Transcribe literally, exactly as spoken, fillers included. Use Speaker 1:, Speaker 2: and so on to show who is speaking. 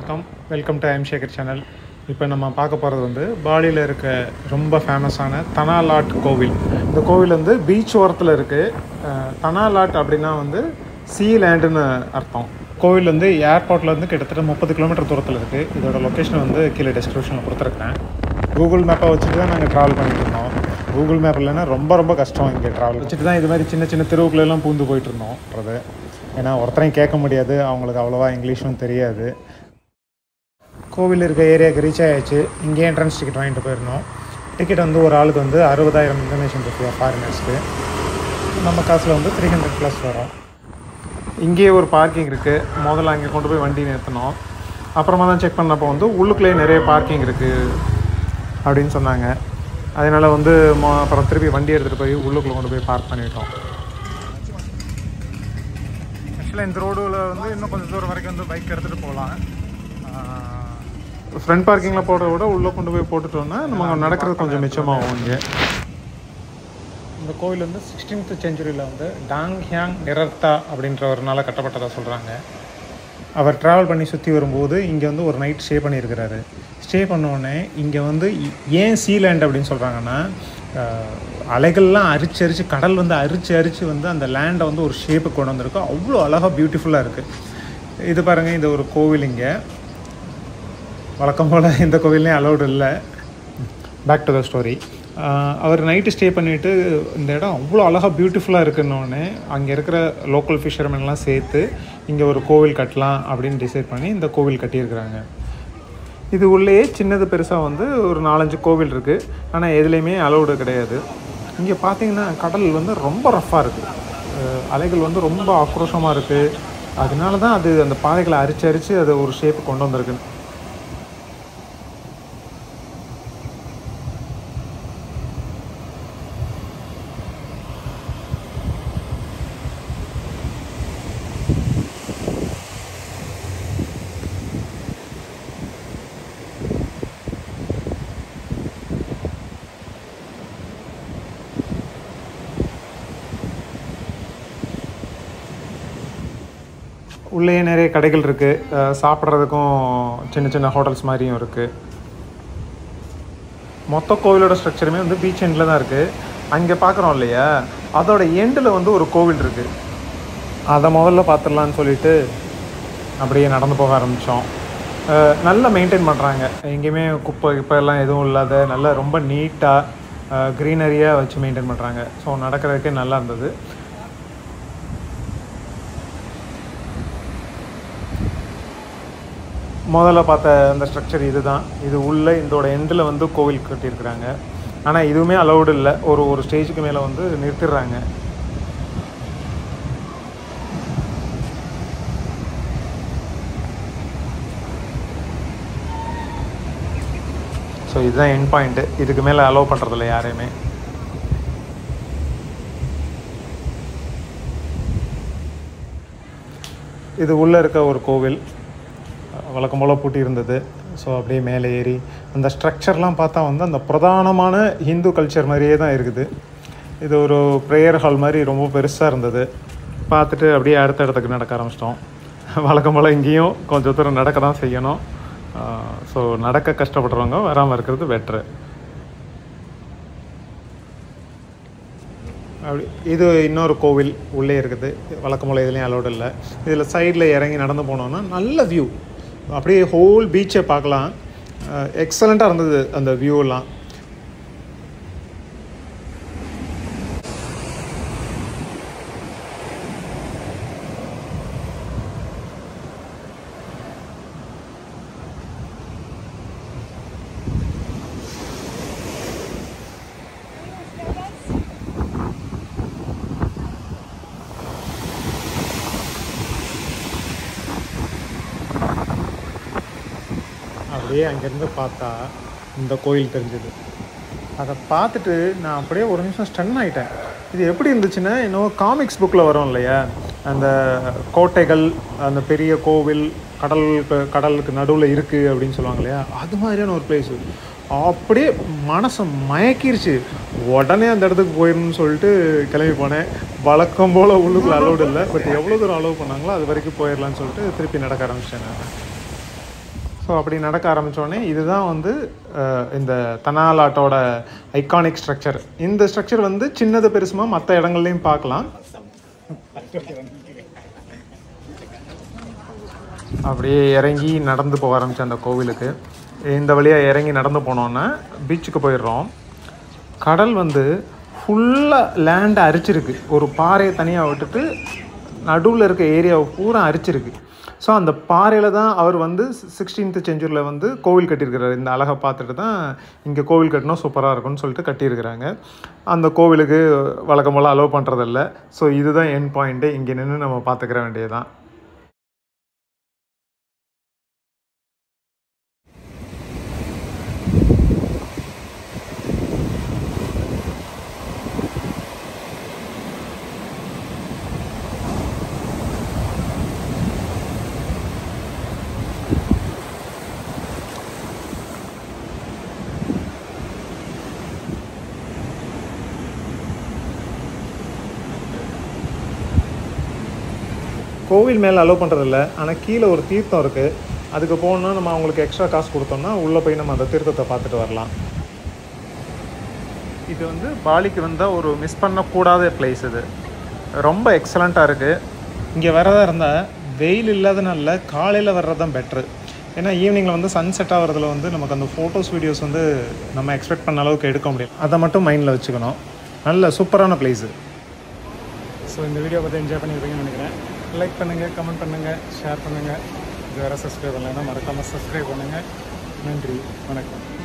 Speaker 1: வணக்கம், welcome to IamSEKAR channel. இப்போ நம்ம பார்க்க போகிறது வந்து பாலியில் இருக்க ரொம்ப ஃபேமஸான தனாலாட் கோவில். இந்த கோவில் வந்து பீச் ஓரத்தில் இருக்குது. தனாலாட் அப்படின்னா வந்து சீ லேண்டுன்னு அர்த்தம். கோவில் வந்து ஏர்போர்ட்லேருந்து கிட்டத்தட்ட முப்பது கிலோமீட்டர் தூரத்தில் இருக்குது. இதோட லொக்கேஷன் வந்து கீழே டிஸ்கிரிப்ஷனில் கொடுத்துருக்கேன். கூகுள் மேப்பை வச்சுட்டு தான் நாங்கள் ட்ராவல் பண்ணிட்டு இருந்தோம். கூகுள் மேப் இல்லைன்னா ரொம்ப ரொம்ப கஷ்டம். இங்கே ட்ராவல் வச்சுட்டு தான் இது மாதிரி சின்ன சின்ன தெருவுக்குள்ளெல்லாம் பூந்து போயிட்டு இருந்தோம்ன்றது. ஏன்னா ஒருத்தரையும் கேட்க முடியாது, அவங்களுக்கு அவ்வளோவா இங்கிலீஷும் தெரியாது. கோவில் இருக்க ஏரியாவுக்கு ரீச் ஆகிடுச்சு. இங்கே என்ட்ரன்ஸ் டிக்கெட் வாங்கிட்டு போயிருந்தோம். டிக்கெட் வந்து ஒரு ஆளுக்கு வந்து அறுபதாயிரம் இந்தோனேஷியன் ருப்பியா ஃபாரினர்ஸ்க்கு. நம்ம காசில் வந்து த்ரீ ஹண்ட்ரட் ப்ளஸ் வரும். இங்கேயே ஒரு பார்க்கிங் இருக்குது. முதல்ல அங்கே கொண்டு போய் வண்டி நிறுத்தினோம். அப்புறமா தான் செக் பண்ணப்போ வந்து உள்ளுக்குள்ளேயே நிறைய பார்க்கிங் இருக்குது அப்படின்னு சொன்னாங்க. அதனால் வந்து அப்புறம் திருப்பி வண்டி எடுத்துகிட்டு போய் உள்ளுக்குள்ளே கொண்டு போய் பார்க் பண்ணிட்டோம். ஆக்சுவலாக இந்த ரோடில் வந்து இன்னும் கொஞ்சம் தூரம் வரைக்கும் வந்து பைக் எடுத்துகிட்டு போகலாம். ஃப்ரண்ட் பார்க்கிங்கில் போடுறத விட உள்ளே கொண்டு போய் போட்டுட்டோன்னா நம்ம நடக்கிறது கொஞ்சம் மிச்சமாகும். இங்கே இந்த கோவில் வந்து சிக்ஸ்டீன்த் செஞ்சுரியில் வந்து டாங் ஹியாங் நிரர்த்தா அப்படின்றவர்னால கட்டப்பட்டதாக சொல்கிறாங்க. அவர் ட்ராவல் பண்ணி சுற்றி வரும்போது இங்கே வந்து ஒரு நைட் ஸ்டே பண்ணியிருக்கிறாரு. ஸ்டே பண்ணோடனே இங்கே வந்து ஏன் சீலேண்ட் அப்படின்னு சொல்கிறாங்கன்னா, அலைகள்லாம் அரிச்சு அரிச்சு கடல் வந்து அரிச்சு அரிச்சு வந்து அந்த லேண்டை வந்து ஒரு ஷேப்புக்கு கொண்டு வந்திருக்கும். அவ்வளோ அழகாக பியூட்டிஃபுல்லாக இருக்குது. இது பாருங்கள், இந்த ஒரு கோவில். இங்கே வழக்கம் போல் இந்த கோவில்லேயும் அலௌடு இல்லை. Back to the story. அவர் நைட்டு ஸ்டே பண்ணிவிட்டு இந்த இடம் அவ்வளோ அழகாக பியூட்டிஃபுல்லாக இருக்குன்னொடனே அங்கே இருக்கிற லோக்கல் ஃபிஷர்மேன்லாம் சேர்த்து இங்கே ஒரு கோவில் கட்டலாம் அப்படின்னு டிசைட் பண்ணி இந்த கோவில் கட்டியிருக்கிறாங்க. இது உள்ளேயே சின்னது பெருசாக வந்து ஒரு நாலஞ்சு கோவில் இருக்குது. ஆனால் எதுலேயுமே அலௌடு கிடையாது. இங்கே பார்த்தீங்கன்னா கடல் வந்து ரொம்ப ரஃப்பாக இருக்குது. அலைகள் வந்து ரொம்ப ஆக்ரோஷமாக இருக்குது. அதனால தான் அது அந்த பாறைகளை அரிச்சு அரிச்சு அது ஒரு ஷேப்பு கொண்டு வந்திருக்கு. உள்ளேயே நிறைய கடைகள் இருக்குது. சாப்பிட்றதுக்கும் சின்ன சின்ன ஹோட்டல்ஸ் மாதிரியும் இருக்குது. மொத்த கோவிலோட ஸ்ட்ரக்சருமே வந்து பீச் எண்டில் தான் இருக்குது. அங்கே பார்க்குறோம் இல்லையா, அதோட எண்டில் வந்து ஒரு கோவில் இருக்குது. அதை முதல்ல பார்த்துடலான்னு சொல்லிட்டு அப்படியே நடந்து போக ஆரம்பித்தோம். நல்லா மெயின்டைன் பண்ணுறாங்க. எங்கேயுமே குப்பை குப்பை எல்லாம் எதுவும் இல்லாத நல்லா ரொம்ப நீட்டாக க்ரீனரியாக வச்சு மெயின்டைன் பண்ணுறாங்க. ஸோ நடக்கிறதுக்கே நல்லா இருந்தது. முதல்ல பார்த்த அந்த ஸ்ட்ரக்சர் இது தான். இது உள்ளே இதோட எண்டில் வந்து கோவில் கட்டியிருக்கிறாங்க. ஆனால் இதுவுமே அலௌடு இல்லை. ஒரு ஒரு ஸ்டேஜுக்கு மேலே வந்து நிறுத்திடுறாங்க. ஸோ இதுதான் எண்ட் பாயிண்ட்டு. இதுக்கு மேலே அலோவ் பண்ணுறதில்ல யாரையுமே. இது உள்ளே இருக்க ஒரு கோவில். வழக்கம் போல் பூட்டி இருந்தது. ஸோ அப்படியே மேலே ஏறி அந்த ஸ்ட்ரக்சர்லாம் பார்த்தா வந்து அந்த பிரதானமான ஹிந்து கல்ச்சர் மாதிரியே தான் இருக்குது. இது ஒரு ப்ரேயர் ஹால் மாதிரி ரொம்ப பெருசாக இருந்தது. பார்த்துட்டு அப்படியே அடுத்த இடத்துக்கு நடக்க ஆரம்பிச்சிட்டோம். வழக்கம் போல் இங்கேயும் கொஞ்சம் தூரம் நடக்க தான் செய்யணும். ஸோ நடக்க கஷ்டப்படுறவங்க வராமல் இருக்கிறது பெட்ரு. அப்படி இது இன்னொரு கோவில் உள்ளே இருக்குது. வழக்கம் போல் இதுலேயும் அலௌடு இல்லை. இதில் சைடில் இறங்கி நடந்து போனோன்னா நல்ல வியூ, அப்படியே ஹோல் பீச்சை பார்க்கலாம். எக்ஸலண்ட்டாக இருந்தது அந்த வியூலாம். அப்படியே அங்கேருந்து பார்த்தா இந்த கோயில் தெரிஞ்சுது. அதை பார்த்துட்டு நான் அப்படியே ஒரு நிமிஷம் ஸ்டன் ஆகிட்டேன். இது எப்படி இருந்துச்சுன்னா, இன்னும் காமிக்ஸ் புக்கில் வரும் இல்லையா, அந்த கோட்டைகள், அந்த பெரிய கோவில் கடலுக்கு கடலுக்கு நடுவில் இருக்குது அப்படின்னு சொல்லுவாங்க இல்லையா, அது மாதிரியான ஒரு பிளேஸு. அப்படியே மனசை மயக்கிருச்சு. உடனே அந்த இடத்துக்கு போயிடணும்னு சொல்லிட்டு கிளம்பி போனேன். வழக்கம் போல் உள்ளுக்குள்ள அலோடு இல்லை, பட் எவ்வளோ தூரம் அலோவ் பண்ணாங்களோ அது வரைக்கும் போயிடலான்னு சொல்லிட்டு திருப்பி நடக்க ஆரம்பிச்சிட்டேன். ஸோ அப்படி நடக்க ஆரம்பித்தோடனே இதுதான் வந்து இந்த தனாலாட்டோட ஐகானிக் ஸ்ட்ரக்சர். இந்த ஸ்ட்ரக்சர் வந்து சின்னது பெருசுமா மற்ற இடங்கள்லையும் பார்க்கலாம். அப்படியே இறங்கி நடந்து போக ஆரம்பித்த அந்த கோவிலுக்கு இந்த வழியாக இறங்கி நடந்து போனோன்னா பீச்சுக்கு போயிடுறோம். கடல் வந்து ஃபுல்லாக லேண்டை அரிச்சிருக்கு. ஒரு பாறையை தனியாக விட்டுட்டு நடுவில் இருக்க ஏரியாவை பூரா அரிச்சிருக்கு. ஸோ அந்த பாறையில் தான் அவர் வந்து சிக்ஸ்டீன்த் செஞ்சுரியில் வந்து கோவில் கட்டியிருக்கிறார். இந்த அழகை பார்த்துட்டு தான் இங்கே கோவில் கட்டினா சூப்பராக இருக்கும்னு சொல்லிட்டு கட்டியிருக்கிறாங்க. அந்த கோவிலுக்கு வழக்கம் போல் அலோவ் பண்ணுறதில்ல. ஸோ இதுதான் என் பாயிண்ட்டு. இங்கே நின்று நம்ம பார்த்துக்கிற வேண்டியதுதான். கோவில் மேலே அலோவ் பண்ணுறதில்ல. ஆனால் கீழே ஒரு தீர்த்தம் இருக்குது. அதுக்கு போகணுன்னா நம்ம அவங்களுக்கு எக்ஸ்ட்ரா காசு கொடுத்தோம்னா உள்ளே போய் நம்ம அந்த தீர்த்தத்தை பார்த்துட்டு வரலாம். இது வந்து பாலிக்கு வந்தால் ஒரு மிஸ் பண்ணக்கூடாத பிளேஸ். இது ரொம்ப எக்ஸலண்ட்டாக இருக்குது. இங்கே வரதா இருந்தால் வெயில் இல்லாதனால காலையில் வர்றது தான் பெட்ரு. ஏன்னா ஈவினிங்கில் வந்து சன் செட் ஆகிறதுல வந்து நமக்கு அந்த ஃபோட்டோஸ் வீடியோஸ் வந்து நம்ம எக்ஸ்பெக்ட் பண்ண அளவுக்கு எடுக்க முடியும். அதை மட்டும் மைண்டில் வச்சுக்கணும். நல்ல சூப்பரான பிளேஸு. ஸோ இந்த வீடியோ பற்றி என்ஜாய் பண்ணியிருப்பீங்கன்னு நினைக்கிறேன். லைக் பண்ணுங்கள், கமெண்ட் பண்ணுங்கள், ஷேர் பண்ணுங்கள். இது வேறு சப்ஸ்கிரைப் பண்ணலைன்னா மறக்காமல் சப்ஸ்கிரைப் பண்ணுங்கள். நன்றி, வணக்கம்.